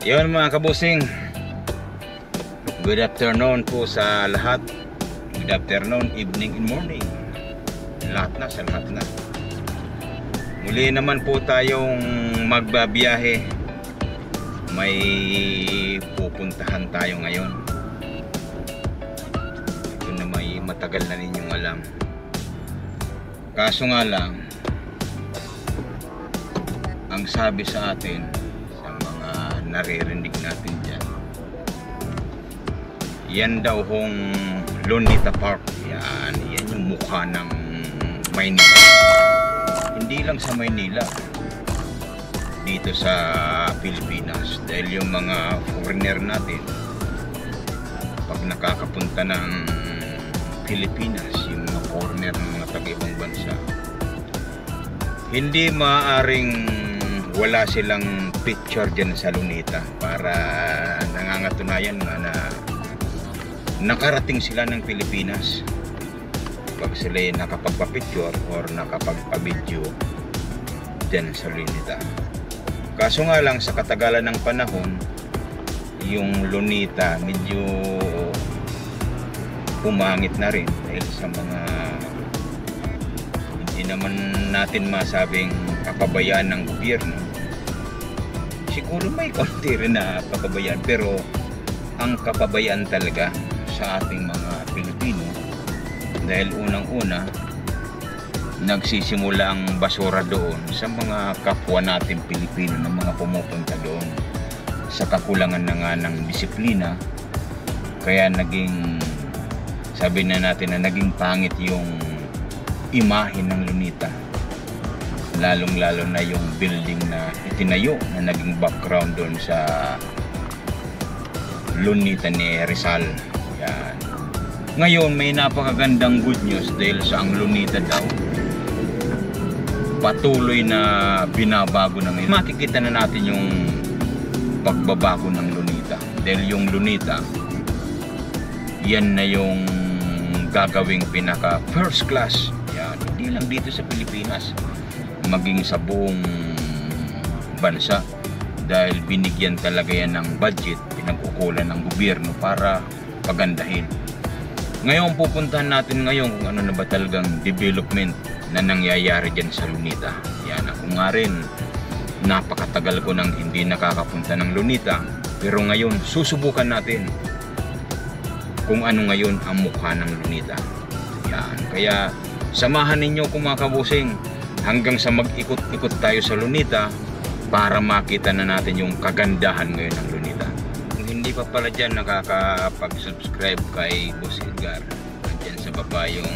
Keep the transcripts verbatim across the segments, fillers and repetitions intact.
Yun mga kabusing, good afternoon po sa lahat. Good afternoon, evening and morning. Lahat na, sa lahat na. Muli naman po tayong magbabiyahe. May pupuntahan tayo ngayon. Ito na may matagal na ninyong alam. Kaso nga lang, ang sabi sa atin, naririnig natin dyan, yan daw hong Lunita Park. Yan, yan yung mukha ng Maynila. Hindi lang sa Maynila, dito sa Pilipinas. Dahil yung mga foreigner natin, pag nakakapunta ng Pilipinas, yung mga foreigner ng mga taga-ibang bansa, hindi maaaring wala silang picture dyan sa Lunita, para nangangatunayan nga na nakarating sila ng Pilipinas pag sila nakapagpa-picture or nakapagpa-video dyan sa Lunita. Kaso nga lang, sa katagalan ng panahon, yung Lunita medyo pumangit na rin dahil sa mga hindi naman natin masabing kapabayaan ng gobyerno. Siguro may konti rin na kapabayaan, pero ang kapabayaan talaga sa ating mga Pilipino, dahil unang-una nagsisimula ang basura doon sa mga kapwa natin Pilipino, ng mga pumupunta doon, sa kakulangan na nga ng disiplina. Kaya naging, sabi na natin na naging pangit yung imahe ng Lunita, lalong lalo na yung building na itinayo na naging background doon sa Lunita ni Rizal. Yan. Ngayon may napakagandang good news, dahil sa ang Lunita daw patuloy na binabago na ngayon. Makikita na natin yung pagbabago ng Lunita, dahil yung Lunita yan na yung gagawing pinaka first class. Yan. Hindi lang dito sa Pilipinas, maging sa buong bansa, dahil binigyan talaga yan ng budget, pinagkukulan ng gobyerno para pagandahin. Ngayon pupuntahan natin ngayon kung ano na ba talagang development na nangyayari dyan sa Lunita. Yan, ako nga rin napakatagal ko nang hindi nakakapunta ng Lunita, pero ngayon susubukan natin kung ano ngayon ang mukha ng Lunita. Yan, kaya samahan ninyo kung mga kabusing hanggang sa mag-ikot-ikot tayo sa Lunita para makita na natin yung kagandahan ngayon ng Lunita. Kung hindi pa pala dyan nakakapag-subscribe kay Boss Edgar, dyan sa baba yung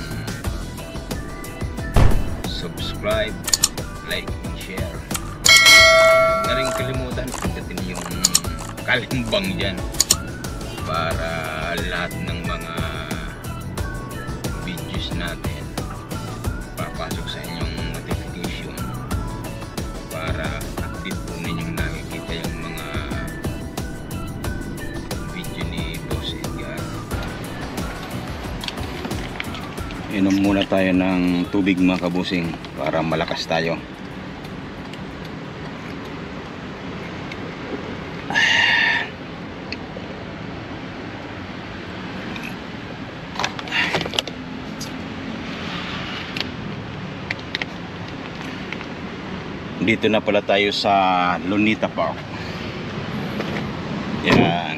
subscribe, like, and share. Huwag na rin kalimutan, pindutin yung kalimbang dyan para lahat ng mga videos natin papasok sa inyong notification, para update po ninyong nakikita yung mga video ni Boss Edgar. Inom muna tayo ng tubig mga kabusing para malakas tayo. Dito na pala tayo sa Lunita Park. Yan.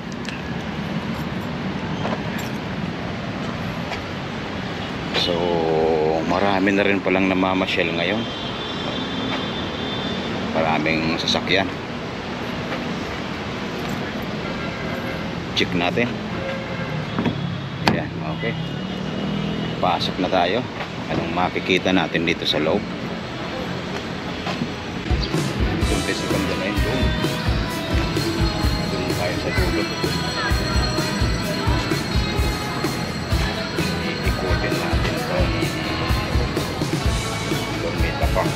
So marami na rin palang namamasyal ngayon. Maraming sasakyan. Check natin. Yan, okay. Pasok na tayo. Anong makikita natin dito sa loob? Sa ganda na yun doon. Doon tayo sa dulo. Iikutin natin itong Lunita Park.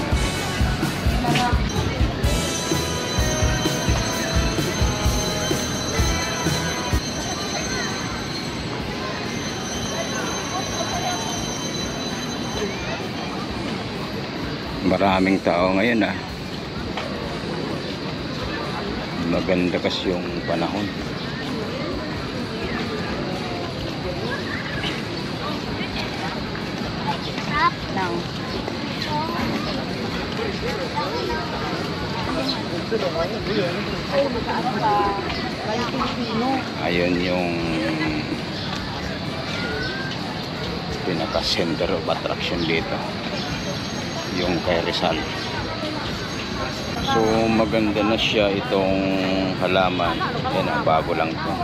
Maraming tao ngayon ah. Maganda kasi yung panahon. Lang. Ayun yung pinaka center of attraction dito, yung kay Rizal. So maganda na siya itong halaman. Yan ang bago lang to.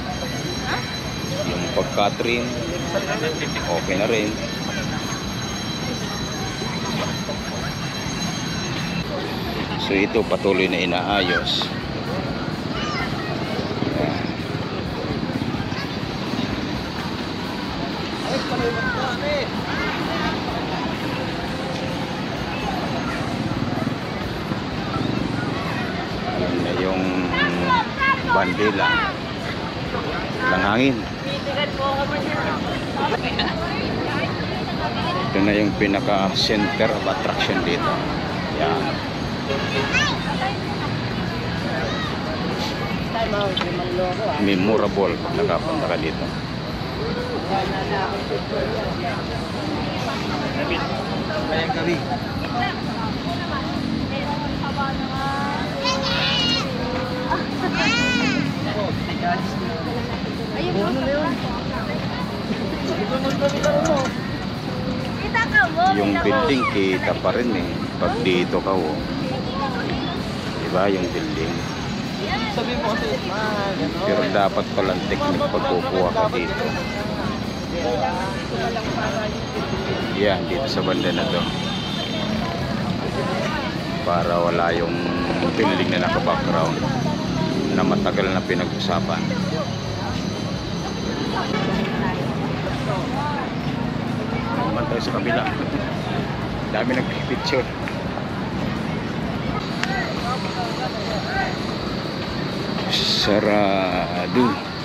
Yung pagka-trim okay na rin. So ito patuloy na inaayos. Ayan. Ayan na yung bandila. Walang hangin. Ito na yung pinaka center of attraction dito. Yan. Memorable pag nakapunta ka dito. Bayang gabi. Yung building kita pa rin eh pag dito ka, oh. Diba yung building? Sabi mo kasi, man, ano? Pero dapat palang technique pag kukuha ka dito. Yan, dito sa banda na to. Para wala yung building na naka-background na matagal na pinag-usapan. Naman tayo sa kabila. Dami nagpipicture. Sarado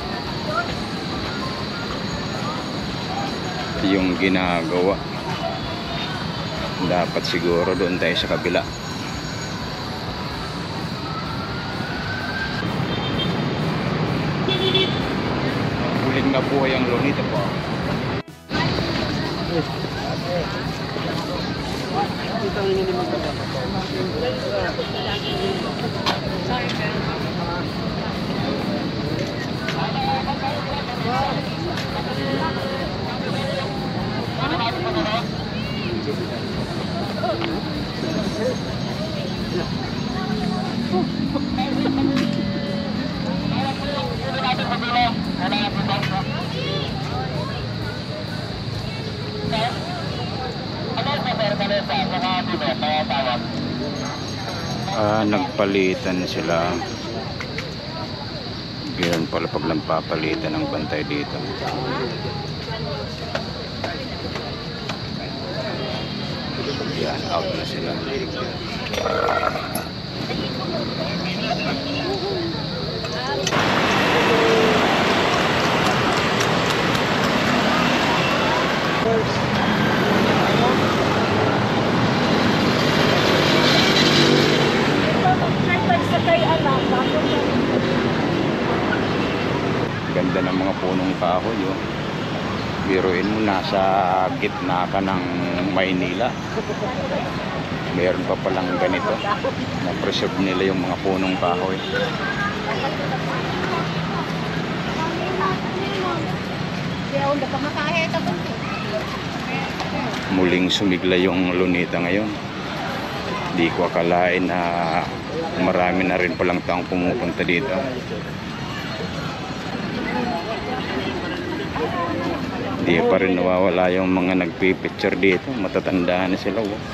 yung ginagawa. Dapat siguro doon tayo sa kabila. Huling na buhay ang Lunita po. Ah, nagpalitan sila. Ganyan pala pag nagpapalitan ng bantay dito. Yan, out na sila. Ganda ng mga punong kahoy, oh. Biruin mo, nasa gitna ka ng Maynila. Meron pa palang ganito. Na-preserve nila yung mga punong kahoy. Muling sumigla yung Lunita ngayon. Di ko akalain na marami na rin palang taong pumupunta dito. Di pa rin nawawala yung mga nagpipicture dito. Matatanda na sila, oh.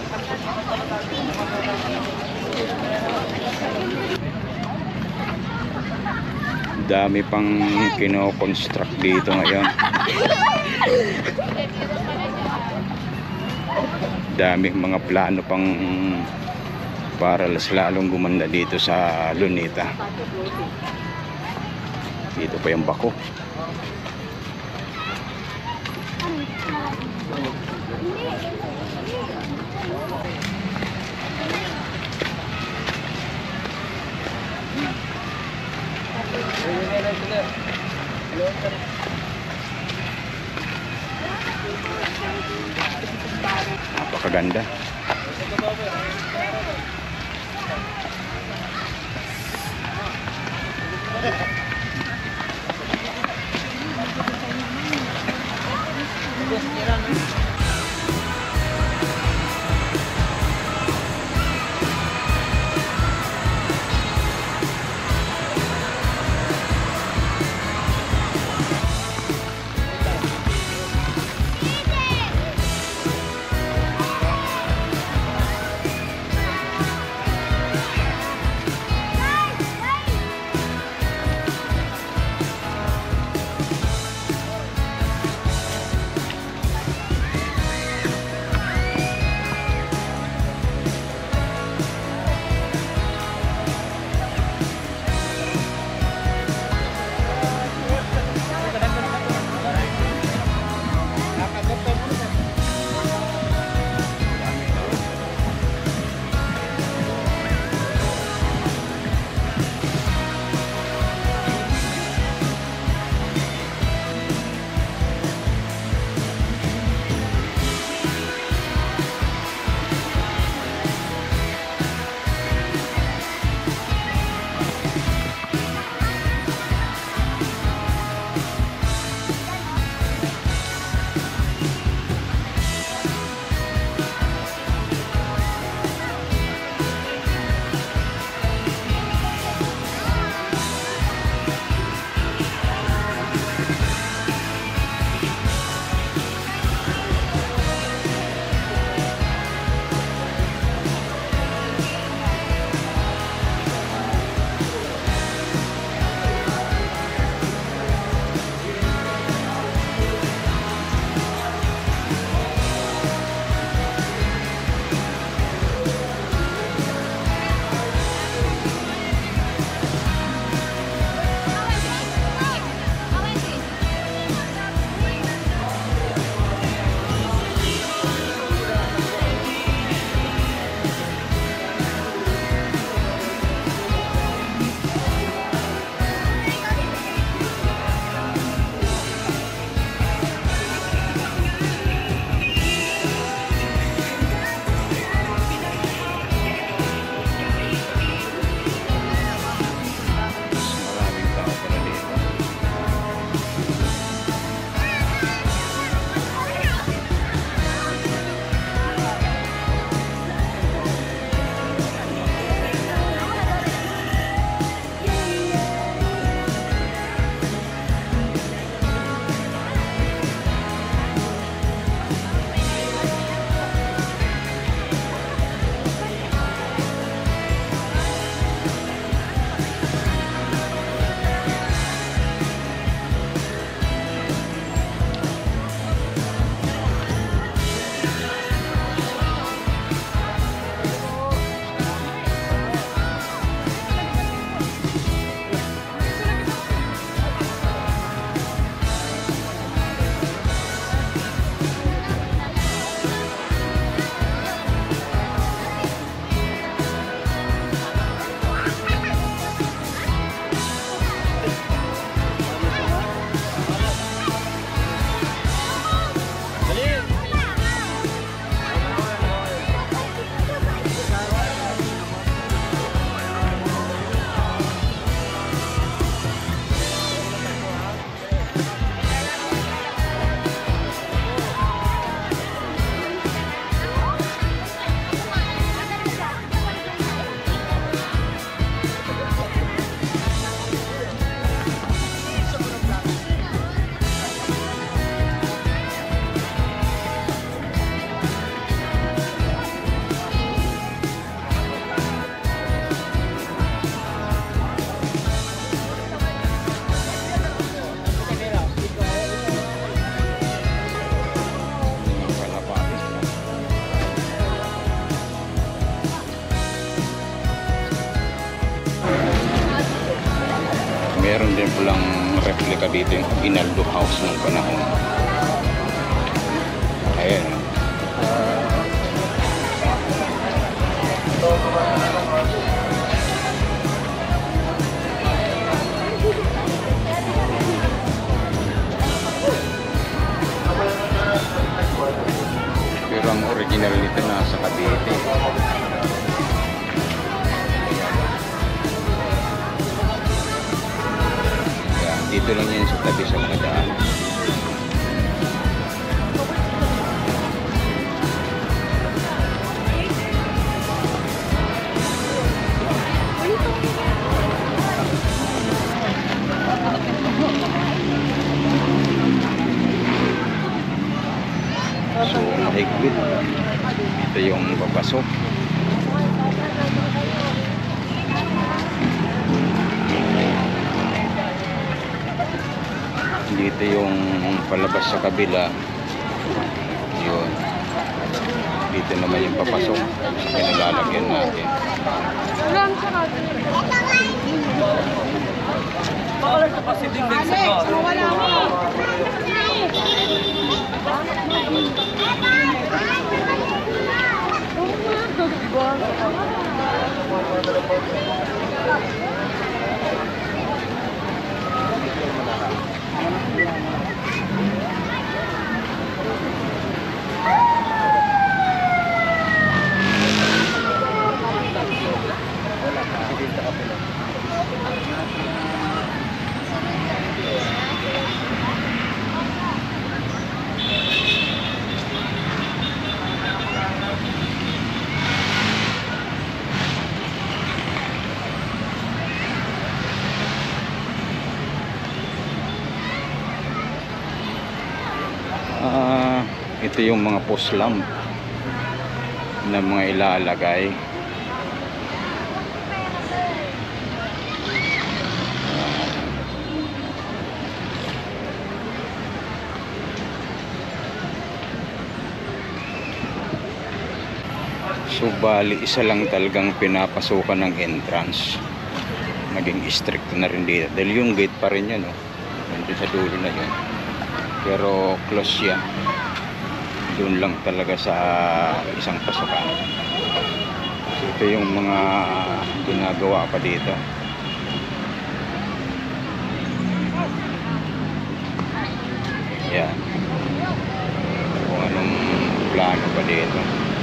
Dami pang kino-construct dito ngayon. Daming mga plano pang para lalong gumanda dito sa Lunita. Dito pa yung bako. meron din pulang replica dito yung Inaldo House ng panahon. Ayan. Pero ang original nito nasa Cavite. papasok. Dito yung palabas sa kabila. Yun. Dito naman yung papasok. Pinalalagyan natin. Bawal ka kasi din din sa car. Ah, ito yung mga post lamp na mga ilalagay. So bali isa lang talagang pinapasukan ng entrance. Naging strict na rin dito dahil yung gate pa rin yan, oh. Nandun sa dulo na yun. Pero close yan. Doon lang talaga sa isang pasukan. So ito yung mga ginagawa pa dito. Yan. Kung anong plano pa dito.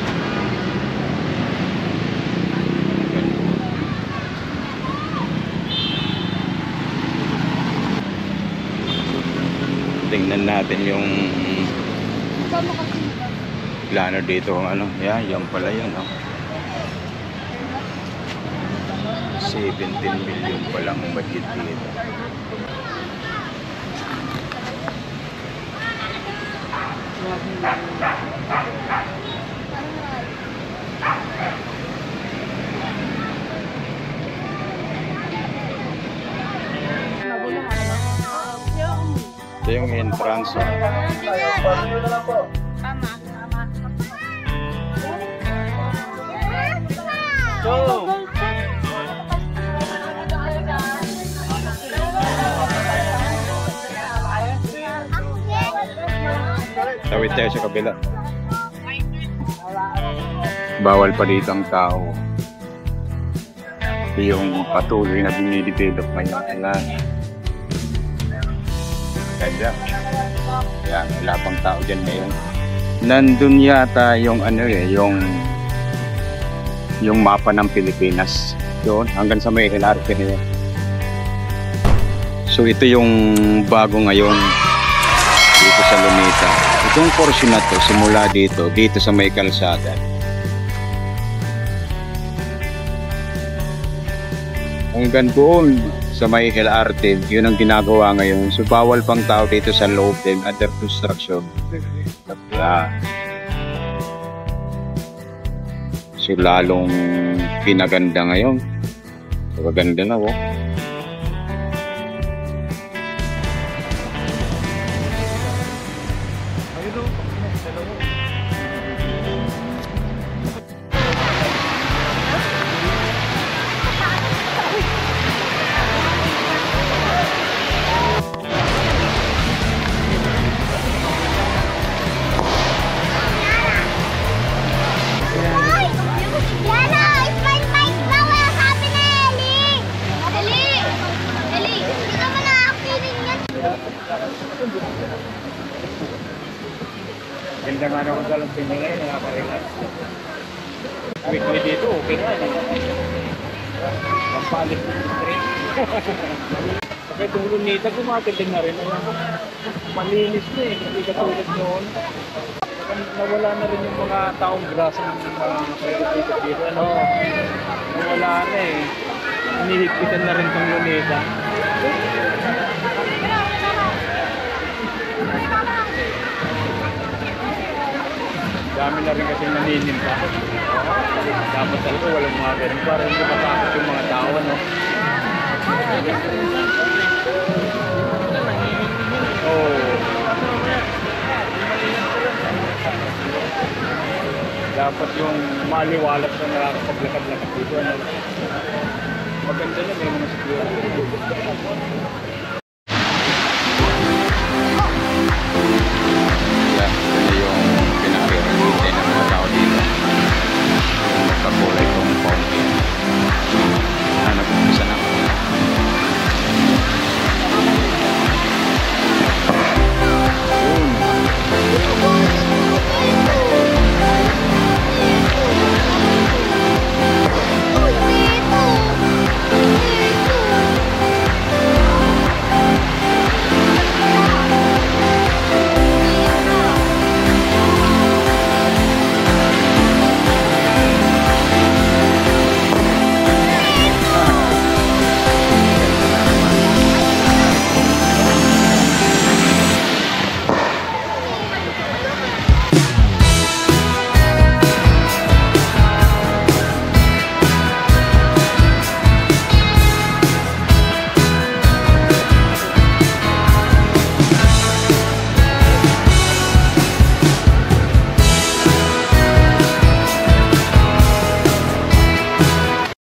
Tingnan natin yung plano dito, ano, yan, yan pala yun, oh. seventeen billion pa lang ang budget dito. Ito yung entrance, oh. Go! Tawid tayo sa kabila. Bawal pa dito ang tao. Ito yung patuloy na dinidevelop ngayon. Ayan. Kaya, yan, wala pang tao dyan ngayon. Nandun yata yung ano eh, yung yung mapa ng Pilipinas. Doon, hanggang sa may L R T nila. So ito yung bago ngayon dito sa Lunita. Itong portion na to, simula dito, dito sa may kalsada. Hanggang doon sa may L R T, yun ang ginagawa ngayon. So bawal pang tao dito sa loob din, under construction. So lalong pinaganda ngayon. So maganda na, oh. Ganda nga naman dalang pinigay, nakaka-relax. Weekly dito, okay na. Pampalit mo yung street. Kaya itong Lunita, kumatitin na rin. Malinis na eh, hindi katulad noon. Nawala na rin yung mga taong grasa ng mga dito dito. Ano, nawala na eh. Hinihigpitan na rin itong Lunita. Dami na rin kasi nanininta. Dapat talaga walang mga ganun para hindi matakot yung mga tao, no? Oh. Dapat yung maliwalas na nakakapaglakad-lakad dito, ano? Maganda na may mga siguro.